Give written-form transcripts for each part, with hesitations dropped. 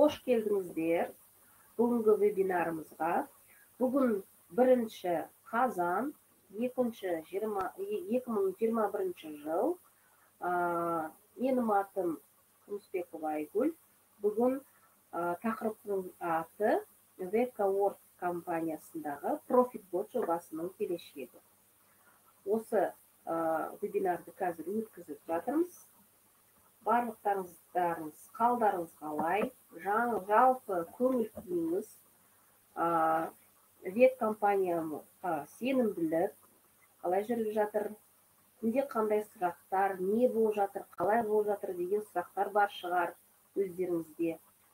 Қош келдіңіздер бүгінгі вебинарымызға. Бүгін 1 қазан 2021 жыл. Менің атым Күмісбекова Айгүл. Бүгін тақырыптың аты VK-World компаниясындағы ProfitBot жобасының келешегі. Осы вебинарды қазір өткізіп жатырмыз. Барлықтарыңыз қалдарыңыз қалай, жалпы көңіл күйіңіз, веб компанияға сенімділік қалай жүріп жатыр, күнде қандай сұрақтар, не болып жатыр, қалай болып жатыр деген сұрақтар бар шығар өздеріңізде.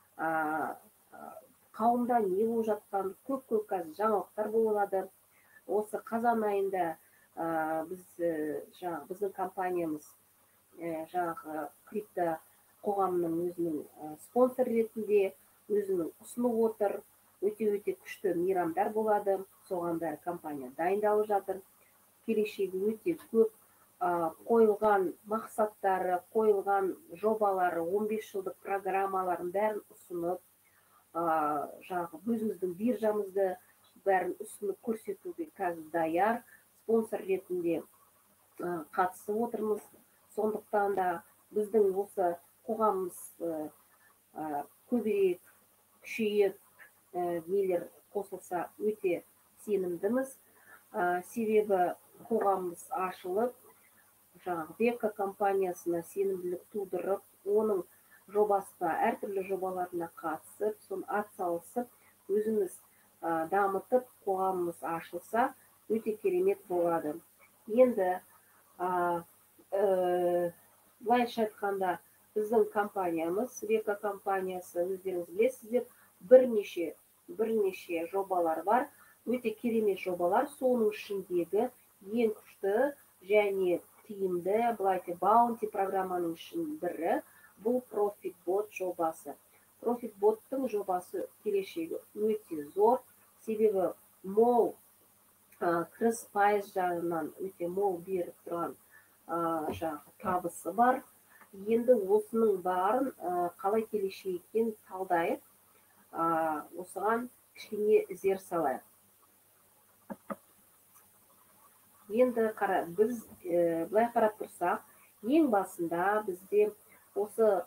Қауымда не болып жатқан көп қазір жаңалықтар болады. Осы қазан айында біздің компаниямыз жаңағы крипто қоғамның өзінің спонсор ретінде өзінің ұсынып отыр. Өте күшті мейрамдар болады. Соған бәрі компания дайындалып жатыр. Келешегі өте көп, қойылған мақсаттары, қойылған жобалары, 15 жылдық программаларын бәрін ұсынып, жаңағы өзіміздің биржамызды бәрін ұсынып көрсетуге қазір даяр. Спонсор ретінде қатысып отырмыз. Сондықтан да біздің осы қоғамымыз көбірек күшейіп, нелер қосылса өте сенімдіміз. Себебі қоғамымыз ашылып, жаңағы VK компаниясына сенімділік тудырып, оның жобасына, әртүрлі жобаларына қатысып, соны атсалысып, өзіміз дамытып, қоғамымыз ашылса, өте керемет болады. Енді былайша айтқанда біздің компаниямыз, VK компаниясы, өздеріңіз білесіздер, бірнеше жобалар бар. Өте керемет жобалар. Соның ішіндегі ең күшті және тиімді, былайша баунти программаның ішінің бірі бұл ProfitBot жобасы. ProfitBot'тың жобасы келешегі өте зор. Себебі мол кіріс пайыз жағынан өте мол беріп тұрған табысы бар. Енді осының барын қалай келешегі екенін талдайық, осыған кішкене зер салайық. Енді біз былай қарап тұрсақ, ең басында бізде осы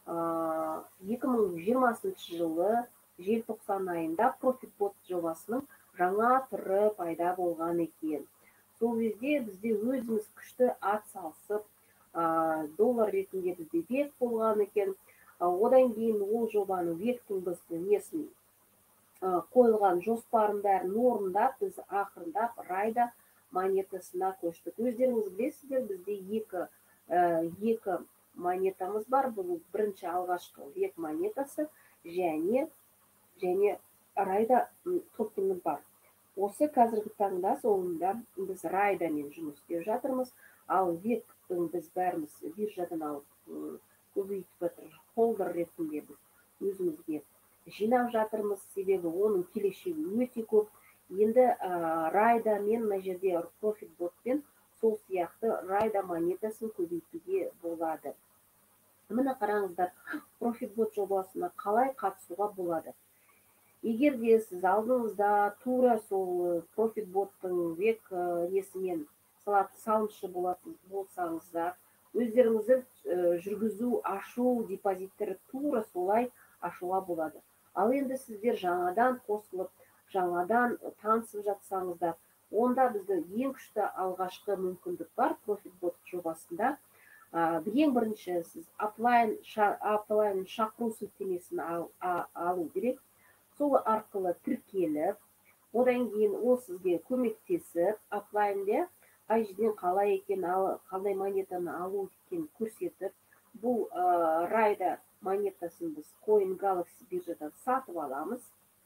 2020 жылы желтоқсан айында ProfitBot жобасының жаңа түрі пайда болған екен. Сол кезде бізде өзіміз күшті атсалысып, доллар ретінде бізде век болған екен. Одан кейін ол жобаны вектің бізді несін қойылған жоспарын бәрін орындап, біз ақырындап райда монетасына көштік. Өздеріңіз білесіздер, бізде екі монетамыз бар. Бұл бірінші алғашқы век монетасы және райда токені бар. Осы қазіргі таңда соңында біз райдамен жұмыс істеп жатырмыз, ал вектің біз бәріміз биржадан алып көбейтіп жатыр. Холдер ретінде біз өзімізге жинап жатырмыз, себебі оның келешегі өте көп. Енді райдамен, мына жерде ProfitBotпен сол сияқты райда монетасын көбейтуге болады. Міне қараңыздар, ProfitBot жобасына қалай қатысуға болады. Егер де сіз алдыңызда тура сол ProfitBot'тың век несімен салымшы болсаңыздар, өздеріңізді жүргізу, ашу депозиттері тура солай ашуға болады. Ал енді сіздер жаңадан қосылып, жаңадан танысып жатсаңыздар, онда біздің ең күшті алғашқы мүмкіндік бар ProfitBot жобасында. Ең бірінші сіз апплайн шақыру сілтемесін алу керек. Сол арқылы тіркеліп, одан кейін ол сізге көмектесіп, апплайнде қай жерден қалай екен, қандай монетаны алу екен көрсетіп, бұл райда монетасын біз CoinGalaxy биржадан сатып аламыз.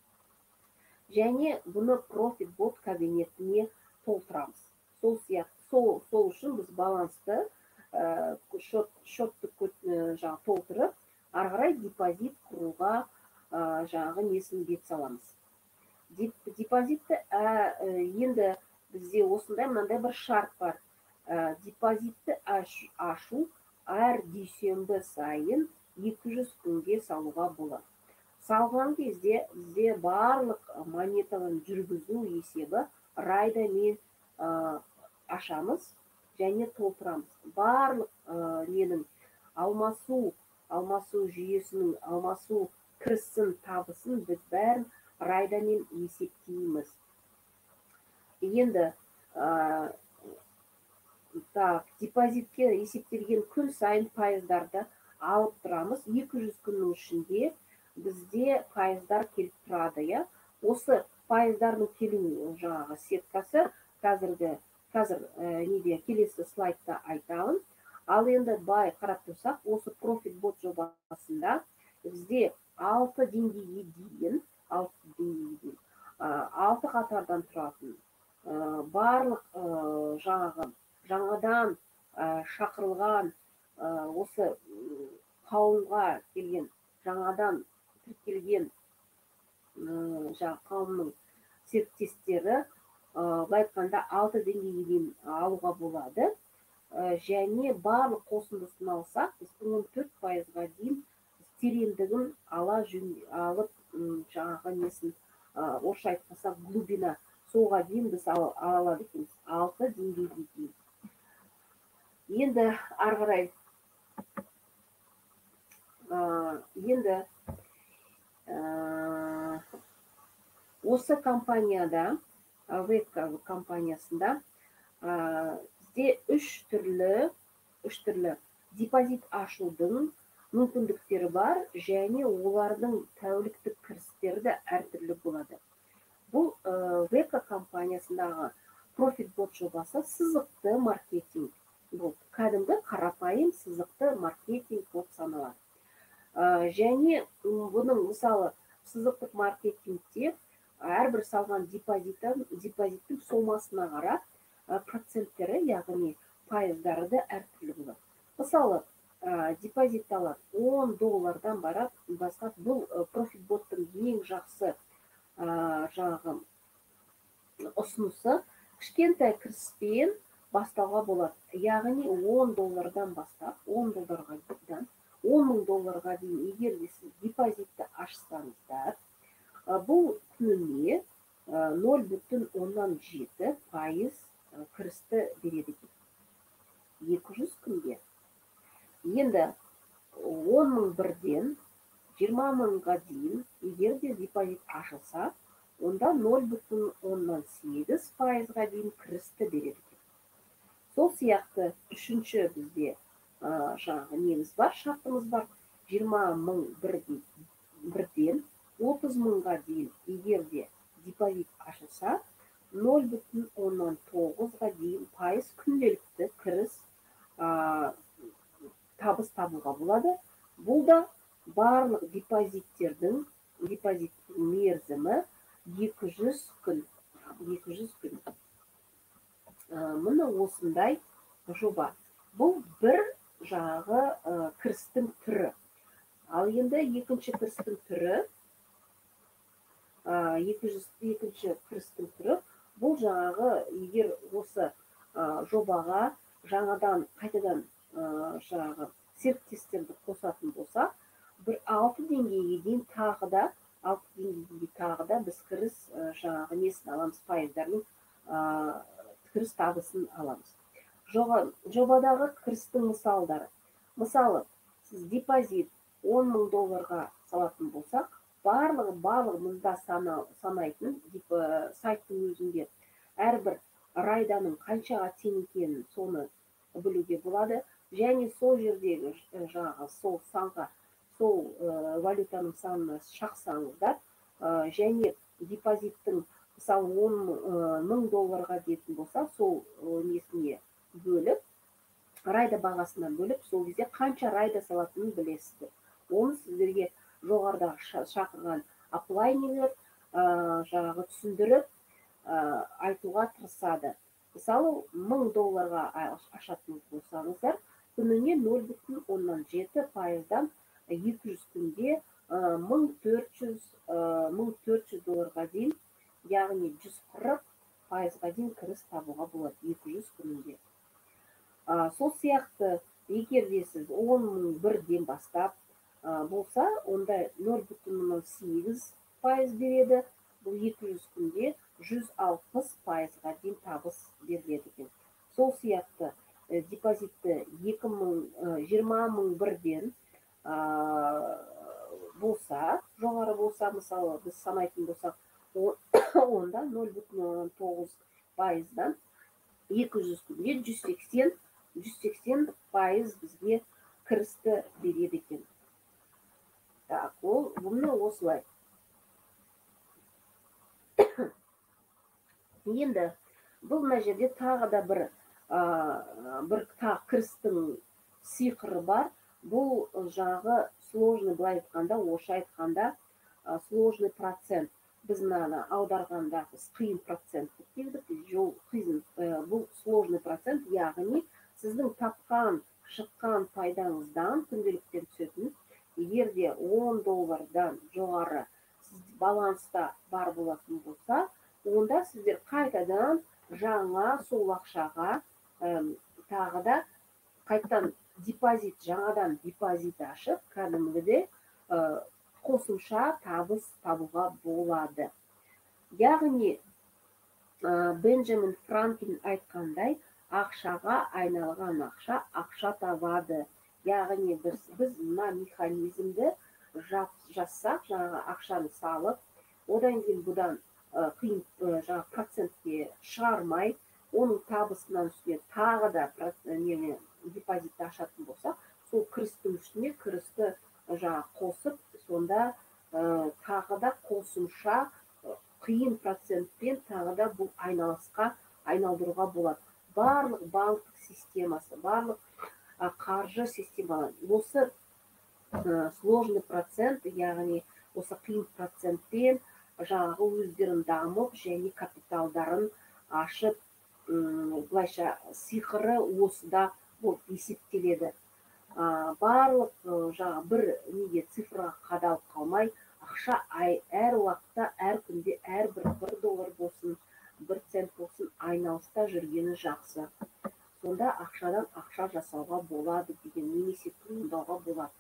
Және бұны ProfitBot кабинетіне толтырамыз. Сол үшін біз балансты шотты толтырып, арғарай депозит құруға несін бет саламыз. Депозитті енді бізде осындай мынандай бір шарт бар. Депозитті ашу әр дүйсенбі сайын 200 күнге салуға болады. салған кезде бізде барлық монетаның жүргізу есебі райдамен ашамыз және толтырамыз. Барлық ненің алмасу жүйесінің алмасу кірісін, табысын біз бәрін райдамен есептейміз. Енді депозитке есептелген күн сайын пайыздарды алып тұрамыз. 200 күннің ішінде бізде пайыздар келіп тұрады. Осы пайыздардың келу жаңағы сеткасы қазір неде келесі слайдта айтамын. Ал енді бай қарап тұрсақ, осы ProfitBot жобасында бізде 6 деңгейге дейін 6 қатардан тұратын барлық жаңадан шақырылған осы қауымға келген, жаңадан тіркелген қауымның серіктестері былай айтқанда 6 деңгейге дейін алуға болады. Және барлық қосындысын алсақ, біз 14%-ға дейін тереңдігін алып жаңағы несін орысша айтқанда глубина соға дейін біз ала алады екенбіз, 6 деңгейге дейін. Енді ары қарай енді осы компанияда, Века компаниясында бізде үш түрлі депозит ашудың мүмкіндіктері бар, және олардың тәуліктік кірістері де әртүрлі болады. Бұл Века компаниясындағы ProfitBot жобасы сызықты маркетинг. Бұл кәдімгі қарапайым сызықты маркетинг болып саналады. Және бұның мысалы сызықтық маркетингте әрбір салған депозиттің сомасына қарап проценттері, яғни пайыздары да әртүрлі болады. Мысалы, депозит алады $10 бастап, бұл ProfitBot'тың ең жақсы жаңағы ұсынысы, кішкентай кіріспен бастауға болады. Яғни $10 бастап, $10 дейін егер де сіз депозитті ашсаңыздар, бұл күніне 0,7% кірісті береді. 200 күнге. Енді 10.001-ден 20.000-ға дейін егер де депозит ашылса, онда 0,8%-ға дейін кірісті береді. Сол сияқты үшінші бізде жаңағы неміз бар, шартымыз бар. 20.001-ден 30.000-ға дейін егер де депозит ашылса, 0,9%-ға дейін пайыз күнделікті кіріс табыс табуға болады. Бұл да барлық депозиттердің мерзімі 200 күн. Мұны осындай жоба. Бұл бір жағы кірістің түрі. Ал енді екінші кірістің түрі, бұл жаңағы егер осы жобаға жаңадан қайтадан жаңағы серіктестерді қосатын болса, бір 6 деңгейге дейін тағы да біз кіріс жаңағы несін аламыз, пайыздардың кіріс табысын аламыз. Жобадағы кірістің мысалдары. Мысалы, сіз депозит $10.000-ға салатын болсақ, барлығы мұнда санайтын сайттың өзінде әрбір райданың қаншаға тең екенін соны білуге болады. Және сол жердегі жаңағы сол санға, сол валютаның санына шақсаңыздар, және депозиттің мысалы $10.000-ға дейтін болса, сол несіне бөліп, райда бағасынан бөліп, сол кезде қанша райда салатынын білесіздер. Оны сіздерге жоғарыдағы шақырған аплайнерлер жаңағы түсіндіріп айтуға тырысады. Мысалы, $1000-ға ашатын болсаңыздар, күніне 0,7%-дан 200 күнде $1400-ға дейін, яғни 140%-ға дейін кіріс табуға болады 200 күнінде. Сол сияқты, егер де сіз 10.001-ден бастап болса, онда 0,8% береді. Бұл 200 күнде 160%-ға дейін табыс беріледі екен. Сол сияқты депозитті 20 мың бірден болса, жоғары болса, мысалы біз санайтын болсақ, онда 0,9%-дан 200 күнде 180% бізге кірісті береді екен. Так, бұны осылай. Енді бұл мына жерде тағы да бір кірістің сиқыры бар. Бұл жағы сложный, былай айтқанда, орысша айтқанда, сложный процент. Біз мынаны аударғанда қиын процент деп келдік. Бұл сложный процент, яғни сіздің тапқан, шыққан пайдаңыздан күнделіктен түсетін, егер де $10 жоғары сіз баланста бар болатын болса, онда сіздер қайтадан жаңа сол ақшаға тағы да қайтадан жаңадан депозит ашып, кәдімгідей қосымша табыс табуға болады. Яғни Бенджамин Франклин айтқандай, ақшаға айналған ақша табады. Яғни біз мына механизмді жазсақ, жаңағы ақшаны салып, одан кейін бұдан қиын процентке шығармай, оның табысынан үстіне тағы да депозитті ашатын болсақ, сол кірістің үстіне кірісті қосып, сонда тағы да қосымша қиын процентпен тағы да бұл айналысқа айналдыруға болады. Барлық банктік системасы, барлық қаржы системалары осы сложный процент, яғни осы қиын процентпен жаңағы өздерін дамып және капиталдарын ашып, былайша сиқыры осыда болып есептеледі. Барлық бір неге цифраға қадалып қалмай, ақша әр уақытта, әр күнде, әрбір $1 болсын, 1 цент болсын айналыста жүргені жақсы. Сонда ақшадан ақша жасауға болады деген, немесе туындауға болады.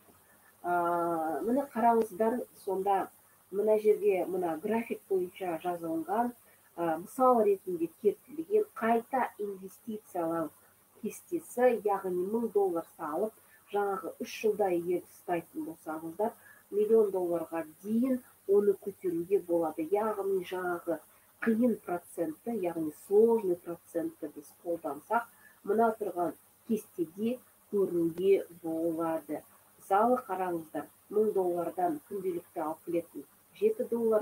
Міне қараңыздар, сонда мына жерде мына график бойынша жазылған, мысал ретінде келтірілген қайта инвестициялау кестесі, яғни $1000 салып, жаңағы 3 жылда егер ұстайтын болсаңыздар, $1,000,000-ға дейін оны көтеруге болады. Яғни жаңағы қиын процентті, яғни сложный процентті біз қолдансақ, мына тұрған кестеде көруге болады. Мысалы қараңыздар, $1000-дан күнделікті алып келетін $7,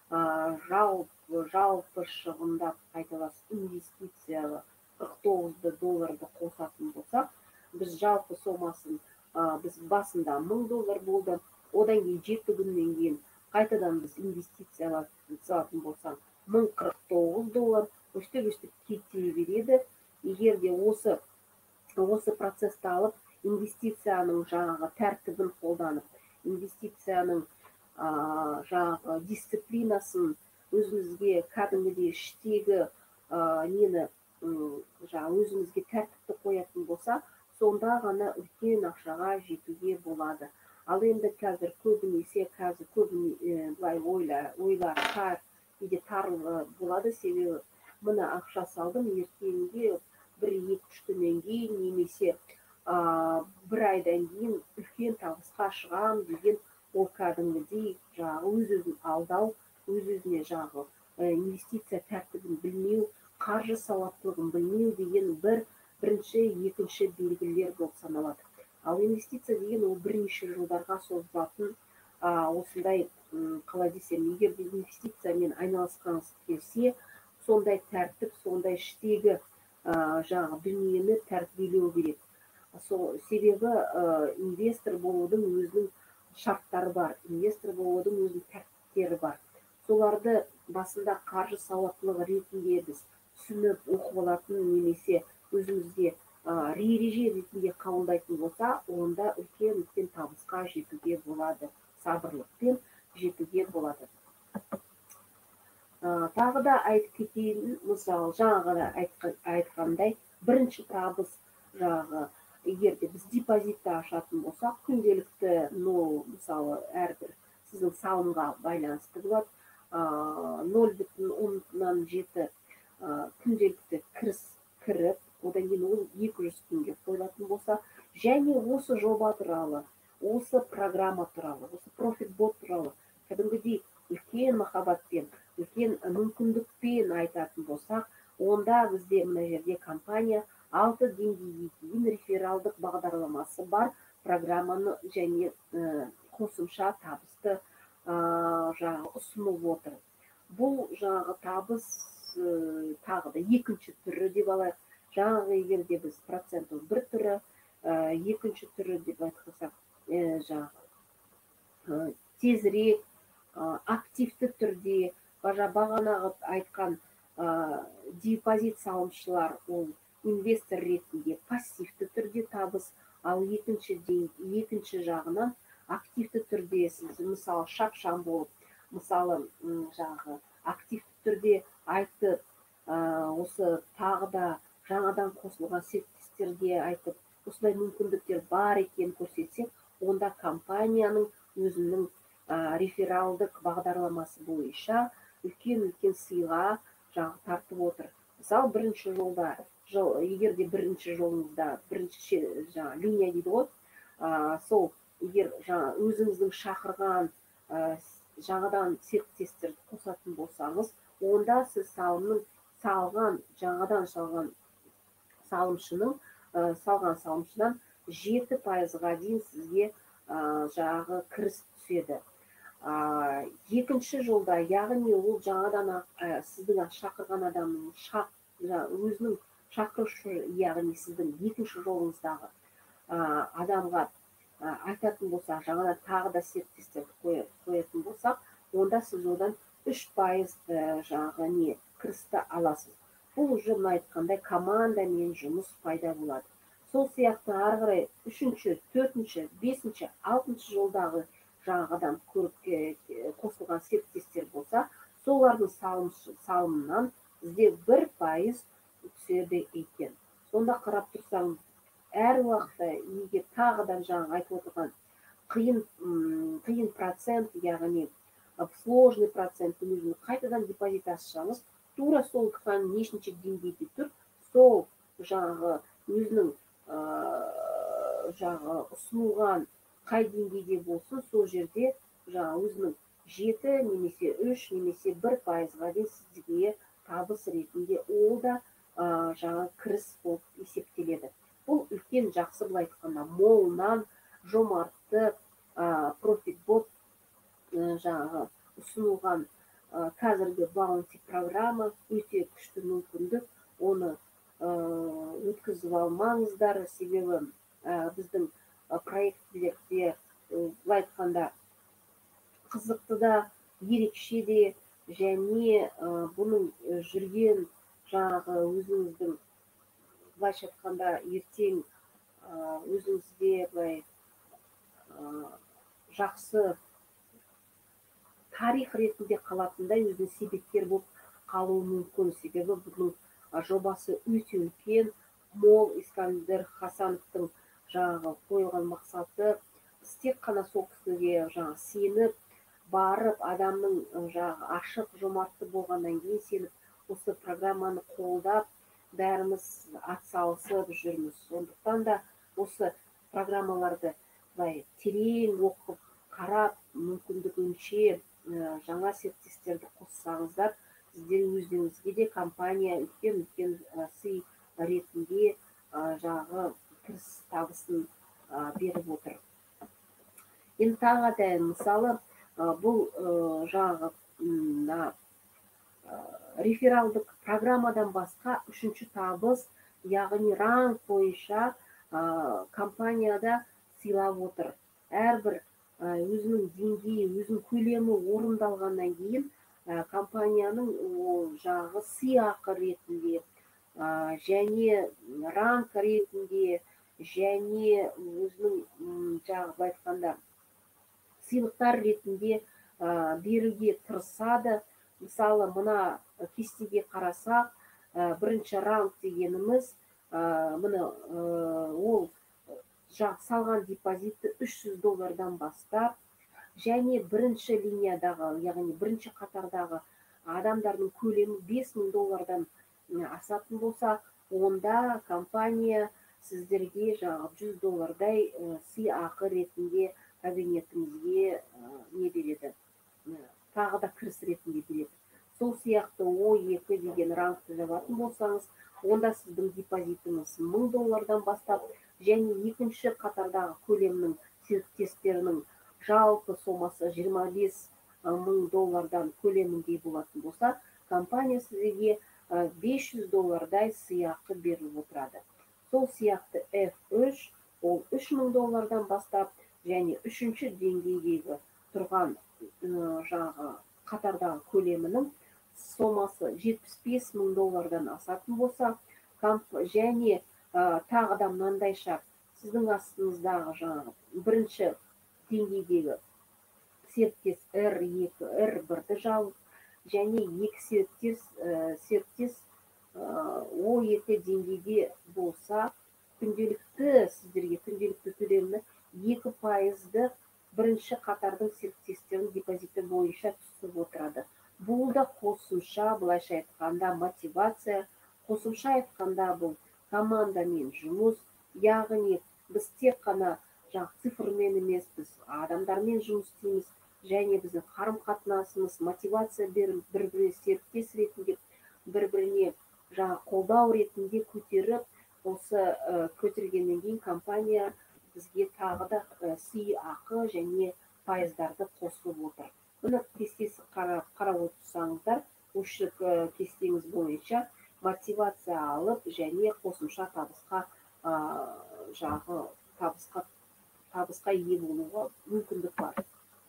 жалпы шығындап қайталас инвестициялы $49 қосатын болсақ, біз жалпы сомасын, біз басында $1000 болды, одан кейін 7 күннен кейін қайтадан біз инвестициялатын болсақ, $1049, өстіп кете береді. Егер де осы процессті алып, инвестицияның жаңағы тәртібін қолданып, инвестицияның жаңағы дисциплинасын өзімізге кәдімгідей іштегі нені өзімізге тәртіпті қоятын болса, сонда ғана үлкен ақшаға жетуге болады. Ал енді қазір көбінесе былай ойлар тар болады, себебі мына ақша салдым, ертеңге 1-2 күннен кейін немесе 1 айдан кейін үлкен табысқа шығам деген, ол кәдімгідей өз-өзін алдау, өз-өзіне инвестиция тәртібін білмеу, қаржы сауаттылығын білмеу деген бірінші, екінші белгілер болып саналады. Ал инвестиция деген ол бірнеше жылдарға созылатын, осындай, қалай десем, егер де инвестициямен айналысқыңыз келсе, сондай тәртіп, сондай іштегі дүниені тәрбиелеу керек. Себебі инвестор болудың өзінің шарттары бар, инвестор болудың өзінің тәртіптері бар. Соларды басында қаржы сауаттылығы ретінде біз түсініп оқып алатын, немесе өзімізде ереже ретінде қабылдайтын болса, онда үлкен табысқа жетуге болады, сабырлықпен жетуге болады. Тағы да айтып кетейін, мысалы жаңағы айтқандай, бірінші табыс егер де біз депозитті ашатын болсақ, күнделікті мысалы әрбір сіздің салымға байланысты болады. 0,7 күнделікті кіріс кіріп, одан кейін ол 200 күнге қойылатын болса, және осы жоба туралы, осы программа туралы, осы профитбот туралы кәдімгідей үлкен махаббатпен, үлкен мүмкіндікпен айтатын болсақ, онда бізде мына жерде компания 6 деңгейге дейін рефералдық бағдарламасы бар программаны және қосымша табысты ұсынып отыр. Бұл табыс тағы да екінші түрі деп алайық. Жаңағы егерде біз проценттің бір түрі, екінші түрі деп айтқансақ, тезірек, активті түрде, бағанағы айтқан депозит салымшылар ол инвестор ретінде пассивті түрде табыс, ал екінші жағынан активті түрде сіз мысалы шапшаң болып, мысалы активті түрде айтып, осы тағы да жаңадан қосылған серіктестерге айтып, осындай мүмкіндіктер бар екенін көрсетсек, онда компанияның өзінің рефералдық бағдарламасы бойынша үлкен сыйға тартып отыр. Мысалы, бірінші жолда, егер де бірінші жолыңызда, бірінші линия дейді ғой, сол егер өзіңіздің шақырған жаңадан серіктестерді қосатын болсаңыз, онда сіз жаңадан салған салымшыдан 7%-ға дейін сізге кіріс түседі. Екінші жолда, яғни ол жаңадан сіздің шақырған адамның өзінің шақырушы, яғни сіздің екінші жолыңыздағы адамға айтатын болса, жаңадан тағы да серіктестерді қоятын болсақ, онда сіз одан 3% кірісті аласыз. Бұл уже айтқандай командамен жұмыс пайда болады. Сол сияқты ары қарай 3-ші, 4-ші, 5-ші, 6-ші жолдағы жаңадан қосылған серіктестер болса, солардың салымынан бізде 1% түседі екен. Сонда қарап тұрсаң, әр уақытта егер тағыдан айтып отырған қиын процент, яғни сложный проценттің өзін қайтадан депозит ашсаңыз, тура сол нешінші деңгейде тұр, сол өзінің ұсынылған қай деңгейде болсын, сол жерде өзінің 7 немесе 3 немесе 1%-ға дейін сізге табыс ретінде ол да кіріс болып есептеледі. Бұл үлкен жақсы, бұл айтқанда молынан жомартты профитбот ұсынылған қазіргі баунти программа өте күшті мүмкіндік. Оны өткізіп алмаңыздар, себебі біздің проектілерде айтқанда қызықты да, ерекше де, және бұның жүрген өзіңіздің былайша айтқанда ертең өзіңізде жақсы тарих ретінде қалатындай өзінің себепкер болып қалуы мүмкін. Себебі бұның жобасы өте үлкен, мол. Искандер Хасановтың қойылған мақсаты тек қана сол кісіге сеніп барып, адамның ашық, жомартты болғаннан кейін сеніп осы программаны қолдап, бәріміз атсалысып жүрміз. Сондықтан да осы программаларды терең оқып, қарап, мүмкіндігінше жаңа серіктестерді қоссаңыздар, сіздер өздеріңізге де компания үлкен сый ретінде кіріс табысын беріп отыр. Енді тағы да мысалы, бұл рефералдық программадан басқа үшінші табыс, яғни ранг бойынша компанияда сыйлап отыр. Әрбір өзінің деңгейі, өзінің көлемі орындалғаннан кейін компанияның сыйақы ретінде және ранг ретінде және өзінің айтқанда сыйлықтар ретінде беруге тырысады. Мысалы, мына кестеге қарасақ, бірінші ранг дегеніміз, ол салған депозиті $300 бастап, және бірінші линиядағы, яғни бірінші қатардағы адамдардың көлемі $5000 асатын болса, онда компания сіздерге $100 сыйақы ретінде кабинетіңізге не береді, тағы да кіріс ретінде береді. Сол сияқты О2 деген рангты жабатын болсаңыз, онда сіздің депозитіңіз $1000 бастап, және екінші қатардағы көлемнің серіктестерінің жалпы сомасы $25000 көлемінде болатын болса, компания сізге $500 сыйақы беріп отырады. Сол сияқты F3 ол $3000 бастап, және үшінші деңгейдегі тұрған қатардағы көлемінің сомасы $75000 асатын болса, және тағы да мынандайша сіздің астыңыздағы бірінші деңгейдегі серіктес R2, R1-ді жауып, және екі серіктес O2 деңгейде болса, сіздерге күнделікті төлемі 2%-ды бірінші қатардың серіктестерінің депозиті бойынша түсіп отырады. Бұл да қосымша, былайша айтқанда, мотивация, қосымша айтқанда бұл командамен жұмыс, яғни біз тек қана цифрмен емес, біз адамдармен жұмыс істейміз, және біздің қарым-қатынасымыз, мотивация беріп, бір-біріне серіктес ретінде, бір-біріне қолдау ретінде көтеріп, осы көтергеннен кейін компания бізге тағы да сыйақы және пайыздарды қосып отыр. Мұны кестесі қарап отырсаңыздар, осы кестеңіз бойынша мотивация алып, және қосымша табысқа ие болуға мүмкіндік бар.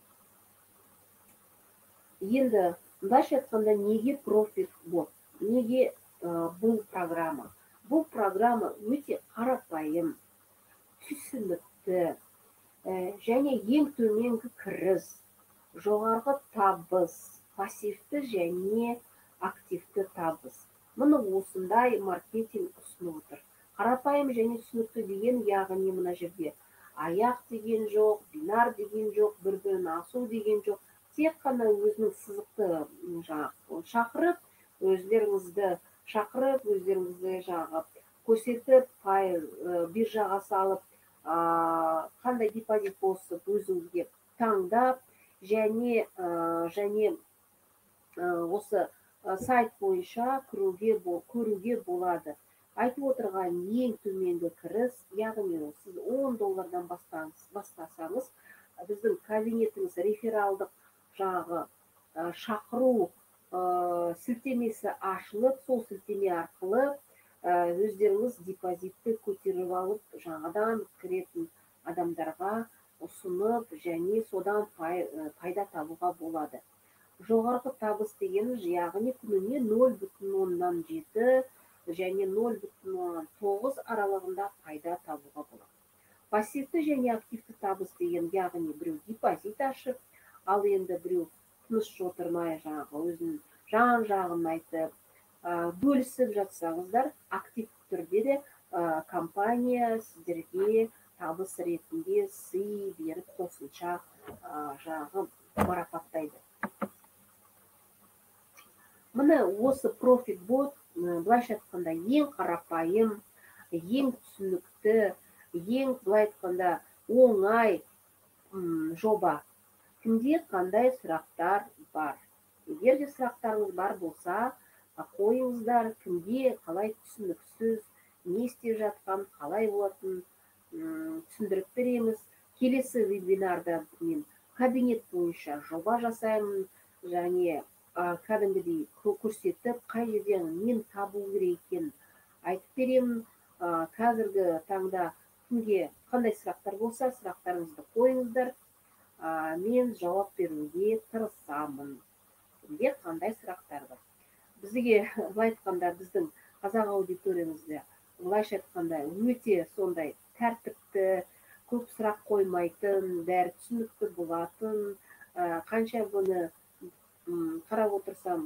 Енді былайша айтқанда, неге ProfitBot? Неге бұл программа? Бұл программа өте қарапайым, түсінікті, және ең төменгі кіріс, жоғарғы табыс, пассивті және активті табыс. Мұны осындай маркетинг ұсынып отыр. Қарапайым және түсінікті деген, яғни мына жерде аяқ деген жоқ, бинар деген жоқ, бір-бірін асу деген жоқ. Тек қана өзінің сызықты шақырып, өздеріңізді көрсетіп, биржаға салып, қандай депозит болса өзіңізге таңдап, және осы сайт бойынша көруге болады. Айтып отырған ең төменгі кіріс, яғни сіз $10 бастасаңыз, біздің кабинетіңіз рефералдық шақыру сілтемесі ашылып, сол сілтеме арқылы өздеріңіз депозитті көтеріп алып, жаңадан кіретін адамдарға ұсынып, және содан пайда табуға болады. Жоғарғы табыс деген, яғни күніне 0,7 және 0,9 аралығында пайда табуға болады. Пассивті және активті табыс деген, яғни біреу депозит ашып, ал енді біреу тыныш отырмай өзінің жан-жағын айтып, бөлісіп жатсаңыздар, активті түрде де компания сіздерге табыс ретінде сый беріп, қосымша марапаттайды. Міне осы ProfitBot, былайша айтқанда, ең қарапайым, ең түсінікті, ең, былай айтқанда, оңай жоба. Кімде қандай сұрақтар бар? Егер де сұрақтарыңыз бар болса, қойыңыздар, кімге қалай түсініксіз, не істеп жатқан, қалай болатын түсіндіріп береміз. Келесі вебинарда мен кабинет бойынша жоба жасаймын, және кәдімгідей көрсетіп, қай жерден мен табу керек екенін айтып беремін. Қазіргі таңда кімге қандай сұрақтар болса, сұрақтарыңызды қойыңыздар, мен жауап беруге тырысамын. Кімге қандай сұрақтар бар? Бізге, былай айтқанда, біздің қазақ аудиториямызда, былайша айтқанда, өте сондай тәртіпті, көп сұрақ қоймайтын, бәрі түсінікті болатын, қанша бұны қарап отырсам,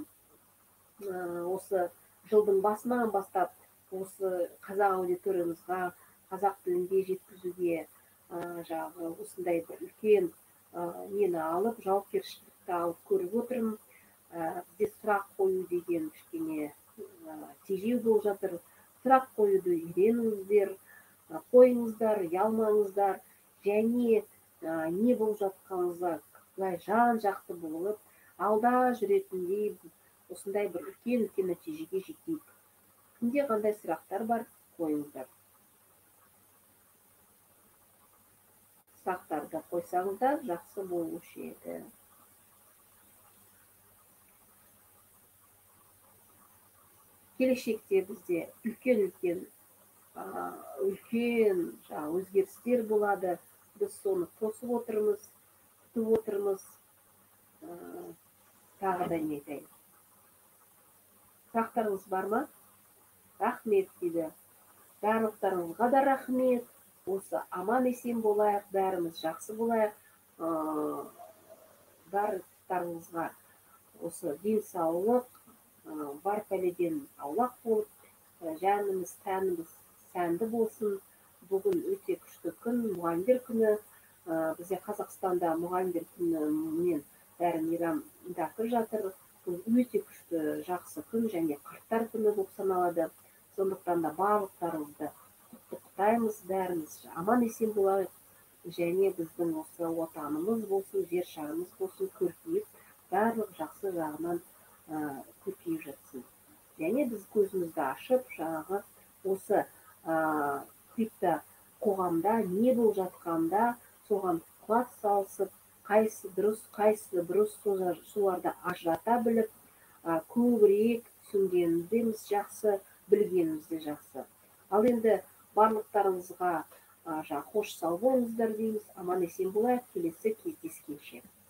осы жылдың басынан бастап, осы қазақ аудиториямызға қазақ тілінде жеткізуге жаңағы осындай бір үлкен нені алып, жауапкершілікті алып көріп отырмын. Бізде сұрақ қою деген кішкене тежеу болып жатыр. Сұрақ қоюды үйреніңіздер, қойыңыздар, ұялмаңыздар, және не болып жатқаныңызға былай жан жақты болып, алда жүретіндей осындай бір үлкен нәтижеге жетейік. Кімде қандай сұрақтар бар, қойыңыздар. Сұрақтарды қойсаңыздар жақсы болушы еді. Келешекте бізде үлкен өзгерістер болады. Біз соны тосып отырмыз, күтіп отырмыз. Тағы да не айтайын? Сұрақтарыңыз бар ма? Рахмет дейді. Барлықтарыңызға да рахмет. Осы аман есен болайық, бәріміз жақсы болайық. Барлықтарыңызға осы денсаулық, бар пәледен аулақ болып, жанымыз, тәніміз сәнді болсын. Бүгін өте күшті күн, мұғалімдер күні. Бізде Қазақстанда мұғалімдер күнімен бәрі мейрамдатып жатыр. Бұл өте күшті, жақсы күн және қарттар күні болып саналады. Сондықтан да барлықтарыңызды құттықтаймыз, бәріміз аман есен болайық, және біздің осы отанымыз болсын, жер шарымыз болсын, көркейіп, барлық жақсы жағынан көркейіп жатсын. Және біз көзімізді ашып, жаңағы осы крипто қоғамда не болып жатқанда соған құлақ салысып, қайсы дұрыс, қайсы бұрыс, соларды ажырата біліп, көбірек түсінгеніміз жақсы, білгеніміз де жақсы. Ал енді барлықтарыңызға қош сау болыңыздар дейміз. Аман есен болайық, келесі кездескенше.